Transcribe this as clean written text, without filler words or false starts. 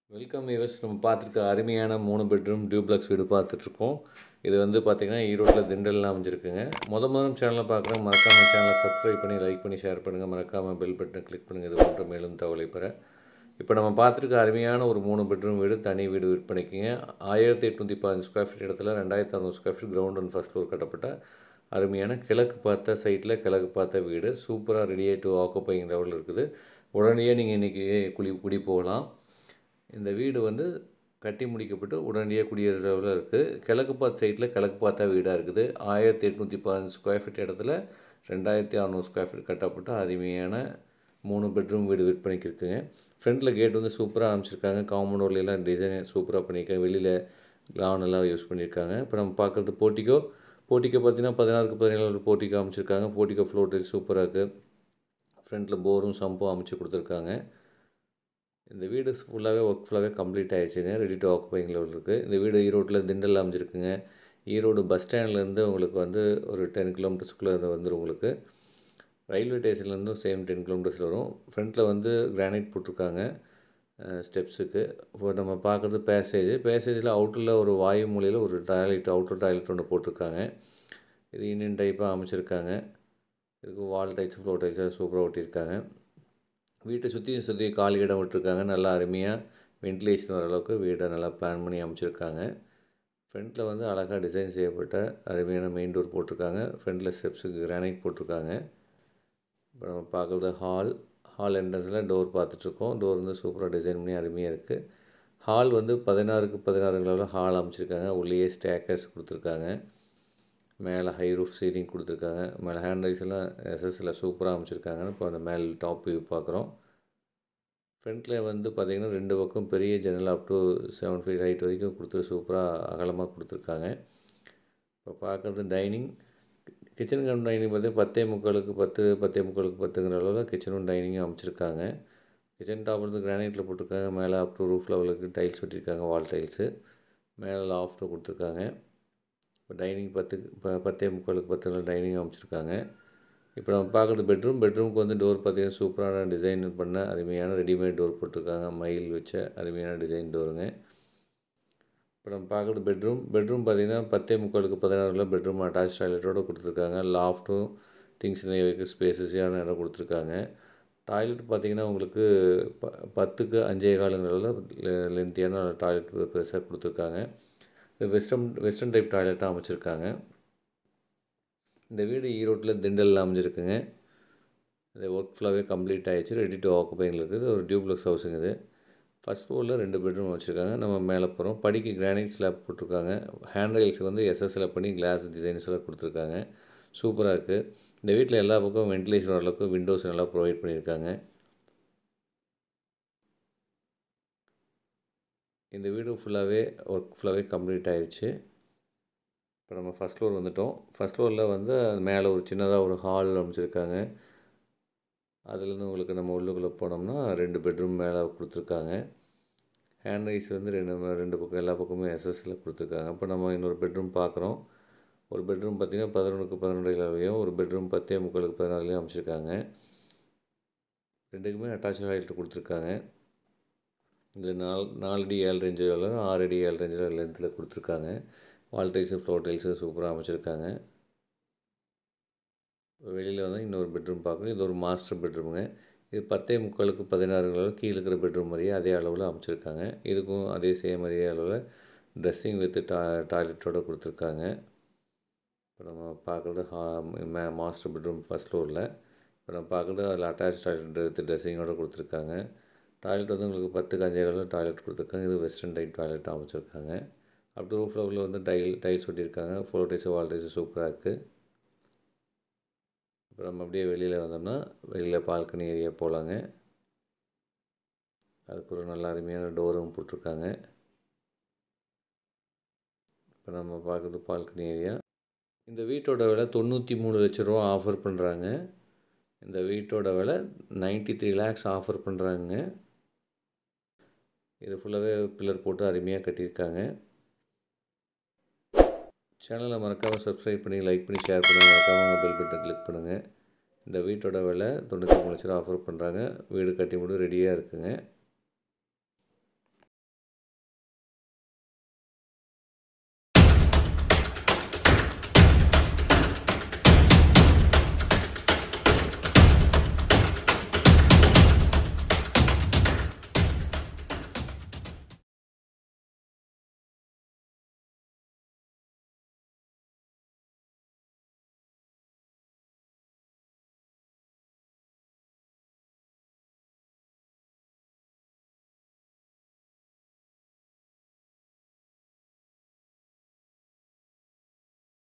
Welcome viewers. நம்ம பார்த்துருக்க அருமையான 3 பெட்ரூம் டியூப்ளெக்ஸ் வீடு பார்த்துட்ருக்கோம். இது வந்து பார்த்திங்கன்னா ஈரோட்டில் திண்டலில் அமைஞ்சிருக்குங்க. முதல்ல சேனலை பார்க்குறேன், மறக்காமல் சேனலை சப்ஸ்கிரைப் பண்ணி லைக் பண்ணி ஷேர் பண்ணுங்கள். மறக்காமல் பெல் பட்டனை கிளிக் பண்ணுங்கள். இது போன்ற மேலும் தகவலை பெற. இப்போ நம்ம பார்த்துருக்க அருமையான ஒரு 3 பெட்ரூம் வீடு, தனி வீடு விற்பனைக்குங்க. 1815 ஸ்கொயர் ஃபீட் இடத்துல 2600 square feet ground and first floor கட்டப்பட்ட அருமையான கிழக்கு பார்த்த சைட்டில் கிழக்கு பார்த்த வீடு. சூப்பராக ரெடியாக டு ஆக்குப்பைங் லெவலில் இருக்குது. உடனடியாக நீங்கள் இன்றைக்கி குடி போகலாம். இந்த வீடு வந்து கட்டி முடிக்கப்பட்டு உடனடியாக குடியேறவில் இருக்குது. கிழக்கு பார்த்த சைட்டில் கிழக்கு பார்த்தா வீடாக இருக்குது. 1815 ஸ்கொயர் ஃபீட் இடத்துல 2600 ஸ்கொயர் ஃபீட் கட்டப்பட்ட அருமையான 3 பெட்ரூம் வீடு விற்பனைக்கு இருக்குங்க. ஃப்ரண்ட்டில் கேட் வந்து சூப்பராக அமைச்சிருக்காங்க. காம்பவுண்ட் டிசைன் சூப்பராக பண்ணியிருக்காங்க. வெளியில் லான் எல்லாம் யூஸ் பண்ணியிருக்காங்க. இப்போ நம்ம பார்க்குறது போர்ட்டிகோ பார்த்திங்கன்னா 16க்கு 17 போர்ட்டிகோ அமைச்சிருக்காங்க. போர்ட்டிகோ ஃப்ளோர் டைல்ஸ் சூப்பராக இருக்குது. ஃப்ரண்ட்டில் போரும் சம்பும் அமைச்சு கொடுத்துருக்காங்க. இந்த வீடு ஃபுல்லாகவே ஒர்க் ஃபுல்லாகவே கம்ப்ளீட் ஆகிடுச்சுங்க. ரெடி டு ஆக்குப்பைங் லெவல் இருக்குது. இந்த வீடு ஈரோட்டில் திண்டல் அமைஞ்சிருக்குங்க. ஈரோடு பஸ் ஸ்டாண்ட்லேருந்து உங்களுக்கு வந்து ஒரு 10 கிலோமீட்டர்ஸ்க்குள்ளே அது வந்துடும். உங்களுக்கு ரயில்வே ஸ்டேஷன்லேருந்தும் சேம் 10 கிலோமீட்டர்ஸில் வரும். ஃப்ரண்ட்டில் வந்து கிரானைட் போட்டிருக்காங்க ஸ்டெப்ஸுக்கு. இப்போ நம்ம பார்க்குறது பேசேஜில் அவுட்டரில் ஒரு வாயு மூலையில் ஒரு டாய்லெட், அவுட்டர் டாய்லெட் ஒன்று போட்டிருக்காங்க. இது இந்தியன் டைப்பாக அமைச்சிருக்காங்க. இதுக்கு வால் டைல்ஸ், ஃப்ளோர் டைல்ஸாக சூப்பராக ஒட்டியிருக்காங்க. வீட்டை சுற்றி காலி இடம் விட்டுருக்காங்க. நல்லா அருமையாக வென்டிலேஷன் வர அளவுக்கு வீடை நல்லா பிளான் பண்ணி அமைச்சிருக்காங்க. ஃப்ரண்ட்டில் வந்து அழகாக டிசைன் செய்யப்பட்ட அருமையான மெயின் டோர் போட்டிருக்காங்க. ஃப்ரண்ட்டில் ஸ்டெப்ஸுக்கு கிரானைட் போட்டிருக்காங்க. இப்போ நம்ம பார்க்குறது ஹால் என்ட்ரன்ஸில் டோர் பார்த்துட்ருக்கோம். டோர் வந்து சூப்பராக டிசைன் பண்ணி அருமையாக இருக்குது. ஹால் வந்து 16க்கு 16 லெவலில் ஹால் அமைச்சிருக்காங்க. உள்ளேயே ஸ்டேக்கர்ஸ் கொடுத்துருக்காங்க. மேலே ஹை ரூஃப் சீலிங் கொடுத்துருக்காங்க. மேலே ஹேண்ட் ரைஸ் எல்லாம் எஸ்எஸ்சில் சூப்பராக அமைச்சிருக்காங்க. இப்போ அந்த மேல் டாப் வியூ பார்க்குறோம். ஃப்ரண்ட்டில் வந்து பார்த்திங்கன்னா 2 பக்கம் பெரிய ஜன்னல் அப் டு 7 ஃபீட் ஹைட் வரைக்கும் கொடுத்து சூப்பராக அகலமாக கொடுத்துருக்காங்க. இப்போ பார்க்குறது டைனிங். கிச்சன் கம் டைனிங் பார்த்திங்கன்னா 10:45 10:10ங்கிற அளவில் கிச்சனும் டைனிங்கும் அமைச்சிருக்காங்க. கிச்சன் டாப் வந்து கிரானைட்டில் போட்டிருக்காங்க. மேலே அப் டு ரூஃப் லெவலுக்கு டைல்ஸ் ஒட்டியிருக்காங்க, வால் டைல்ஸு. மேலே லாஃப்ட்டு கொடுத்துருக்காங்க. இப்போ டைனிங் 10:45 டைனிங் அமைச்சிருக்காங்க. இப்போ நம்ம பார்க்குறது பெட்ரூமுக்கு வந்து டோர் பார்த்திங்கன்னா சூப்பரான டிசைன் பண்ண அருமையான ரெடிமேட் டோர் போட்டிருக்காங்க. மயில் வச்ச அருமையான டிசைன் டோருங்க. இப்போ நம்ம பார்க்குறது பெட்ரூம் பார்த்திங்கன்னா 10:45 பெட்ரூம் அட்டாச் டாய்லெட்டோடு கொடுத்துருக்காங்க. லாஃப்ட்டும் திங்ஸ் நிறைய வைக்க ஸ்பேசஸியான இடம் கொடுத்துருக்காங்க. டாய்லெட் பார்த்திங்கன்னா உங்களுக்கு 10க்கு 5.25 லென்த்தியான டாய்லெட் பெருசாக கொடுத்துருக்காங்க. வெஸ்டர்ன் டைப் டாய்லெட்டாக அமைச்சிருக்காங்க. இந்த வீடு ஈரோட்டில் திண்டலில் அமைஞ்சிருக்குங்க. இந்த ஒர்க் ஃபுல்லாகவே கம்ப்ளீட் ஆகிடுச்சு. ரெடி டு ஆக்குப்பைங்கில் இருக்குது. ஒரு டியூப்ளெக்ஸ் ஹவுஸுங்க இது. ஃபஸ்ட் ஃப்ளோரில் 2 பெட்ரூம் வச்சுருக்காங்க. நம்ம மேலே போகிறோம். படிக்கு கிரானைட் ஸ்லாப் போட்டிருக்காங்க. ஹேண்ட் ரைல்ஸுக்கு வந்து எஸ்எஸ்சில் பண்ணி கிளாஸ் டிசைன்ஸ் எல்லாம் கொடுத்துருக்காங்க. சூப்பராக இருக்குது. இந்த வீட்டில் எல்லா பக்கம் வென்டிலேஷன் வர அளவுக்கு விண்டோஸ் நல்லா ப்ரொவைட் பண்ணியிருக்காங்க. இந்த வீடு ஒர்க் ஃபுல்லாகவே கம்ப்ளீட் ஆகிடுச்சு. இப்போ நம்ம ஃபஸ்ட் ஃப்ளோர் வந்துவிட்டோம். ஃபஸ்ட் ஃப்ளோரில் வந்து மேலே ஒரு சின்னதாக ஒரு ஹால் அமைச்சிருக்காங்க. அதுலேருந்து உங்களுக்கு நம்ம உள்ளுக்குள்ளே போனோம்னா 2 பெட்ரூம் மேலே கொடுத்துருக்காங்க. ஹேண்ட் ரைஸ் வந்து ரெண்டு பக்கம் எல்லா பக்கமும் எஸ்எஸ்சில் கொடுத்துருக்காங்க. இப்போ நம்ம இன்னொரு பெட்ரூம் பார்க்குறோம். ஒரு பெட்ரூம் பார்த்திங்கன்னா 11க்கு 12 ஒரு பெட்ரூம் 10:45க்கு 16 அமைச்சிருக்காங்க. ரெண்டுக்குமே அட்டாச் டாய்லெட் கொடுத்துருக்காங்க. இது 4 அடி 7 ரேஞ்சில் 6 அடி 7 ரேஞ்சில் லென்த்தில் கொடுத்துருக்காங்க. வால் டைல்ஸு, ஃப்ளோர் டைல்ஸு சூப்பராக அமைச்சிருக்காங்க. வெளியில் வந்து இன்னொரு பெட்ரூம் பார்க்கணும். இது ஒரு மாஸ்டர் பெட்ரூமுங்க. இது 10:45க்கு 16 கீழே இருக்கிற பெட்ரூம் மாதிரியே அதே அளவில் அமைச்சிருக்காங்க. இதுக்கும் அதே சேம் அதே அளவில் ட்ரெஸ்ஸிங் வித் டாய்லெட்டோடு கொடுத்துருக்காங்க. இப்போ நம்ம பார்க்குறது மாஸ்டர் பெட்ரூம் ஃபஸ்ட் ஃப்ளோரில். இப்போ நம்ம பார்க்குறது அதில் அட்டாச் டாய்லெட் வித் ட்ரெஸ்ஸிங்கோடு கொடுத்துருக்காங்க. டாய்லெட் வந்து உங்களுக்கு 10க்கு 5 டாய்லெட் கொடுத்துருக்காங்க. இது வெஸ்டர்ன் டைப் டாய்லெட் அமைச்சிருக்காங்க. அப்படி ரூஃப் லெவலில் வந்து டைல்ஸ் ஒட்டியிருக்காங்க. ஃப்ளோர் டைல்ஸு, வால் டைல்ஸு சூப்பராக இருக்குது. இப்போ நம்ம அப்படியே வெளியில் வந்தோம்னா வெளியில் பால்கனி ஏரியா போகலாங்க. அதுக்கு ஒரு நல்ல அருமையான டோரும் போட்டிருக்காங்க. இப்போ நம்ம பார்க்குறது பால்கனி ஏரியா. இந்த வீட்டோட விலை 93 லட்ச ரூபா ஆஃபர் பண்ணுறாங்க. இந்த வீட்டோட விலை 93 lakhs ஆஃபர் பண்ணுறாங்க. இது ஃபுல்லாகவே பில்லர் போட்டு அருமையாக கட்டியிருக்காங்க. சேனலை மறக்காமல் சப்ஸ்கிரைப் பண்ணி லைக் பண்ணி ஷேர் பண்ணுங்கள். மறக்காமல் பெல் பட்டனை கிளிக் பண்ணுங்கள். இந்த வீட்டோட விலை 93 லட்ச ரூபா ஆஃபர் பண்ணுறாங்க. வீடு கட்டி ரெடியாக இருக்குங்க.